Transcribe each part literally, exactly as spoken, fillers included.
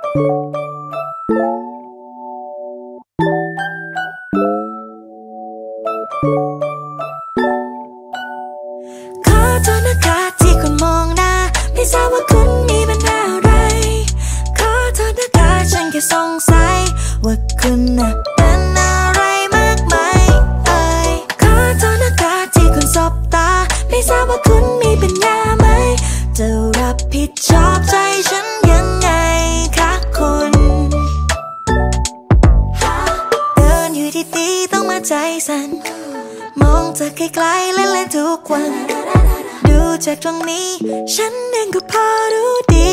ขอโทษนะคะที่คุณมองหน้าไม่ทราบว่าคุณมีปัญหาอะไรขอโทษนะคะฉันแค่สงสัยว่าคุณน่ะเป็นอะไรมากมายเอ่ยขอโทษนะคะที่คุณสบตาไม่ทราบว่าคุณมีปัญญาไหมจะรับผิดชอบใจฉันยังไงคะคุณเดินอยู่ดีๆต้องมาใจสั่นมองจากไกลๆเล่นๆทุกวันดูจากตรงนี้ฉันเองก็พอรู้ดี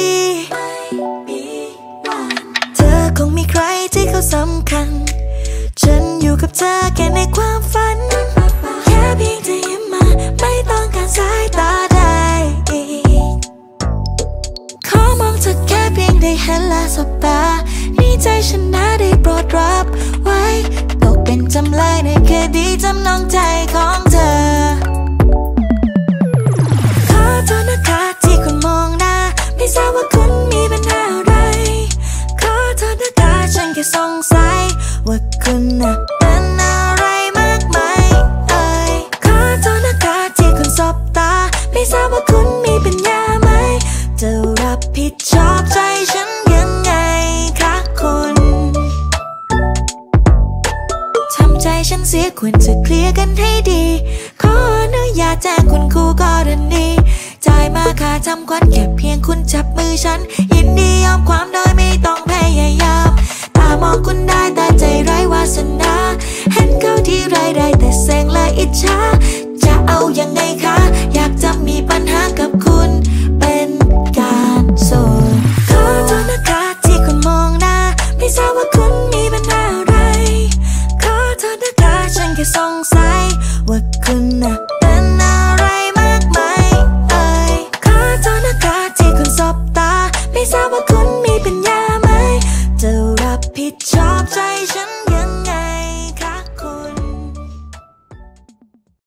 เธอคงมีใครที่เขาสำคัญฉันอยู่กับเธอแค่ในความฝันแค่เพียงเธอยิ้มมาไม่ต้องการสายตาใดอีกขอมองเธอแค่เพียงได้เห็นและสบตานี่ใจฉันนะได้โปรดรับไว้ตกเป็นจำเลยในคดีจำนองใจของเธอขอโทษนะคะที่คุณมองหน้าไม่ทราบว่าคุณมีปัญหาอะไรขอโทษนะคะฉันแค่สงสัยว่าคุณน่ะเป็นอะไรมากมายเอ่ยขอโทษนะคะที่คุณสบตาไม่ทราบว่าคุณมีปัญญาไหมจะรับผิดชอบใจฉันยังไงคะคุณทำใจฉันเสียควรจะเคลียร์กันให้ดีขออนุญาตแจ้งคุณครูกรณีจ่ายมาค่าทำขวัญแค่เพียงคุณจับมือฉันยินดียอมความโดยไม่ต้องพยายามตามองคุณได้แต่ใจไร้วาสนาเห็นเขาที่ไรได้แต่แซงและอิจฉาจะเอายังไงคะอยากจะมีปัญหากับคุณเป็นการส่วนขอโทษนะคะที่คุณมองหน้าไม่ทราบว่าคุณมีปัญหาอะไรขอโทษนะคะฉันแค่สงสัยว่าคุณน่ะเป็นอะไรมากมายเอ่ยขอโทษนะคะที่คุณสบตาไม่ทราบว่าคุณมีปัญญาไหมจะรับผิดชอบ